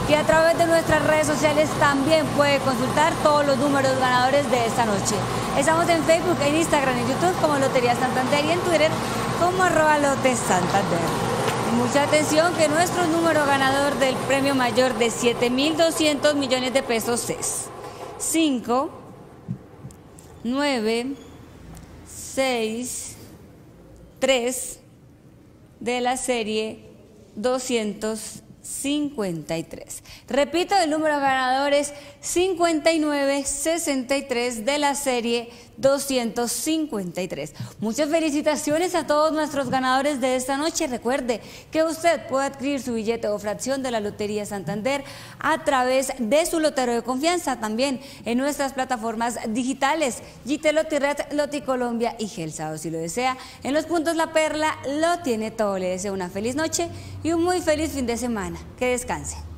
Y a través de nuestras redes sociales también puede consultar todos los números ganadores de esta noche. Estamos en Facebook, en Instagram, en YouTube como Lotería Santander y en Twitter como @LotesSantander. Mucha atención que nuestro número ganador del premio mayor de 7.200 millones de pesos es 5, 9, 6, 3 de la serie 253. Repito, el número ganador es 5963 de la serie 253. Muchas felicitaciones a todos nuestros ganadores de esta noche. Recuerde que usted puede adquirir su billete o fracción de la Lotería Santander a través de su lotero de confianza, también en nuestras plataformas digitales GT Lotired, Loticolombia y Gelsa. O si lo desea, en los puntos La Perla lo tiene todo. Le deseo una feliz noche y un muy feliz fin de semana. Que descanse.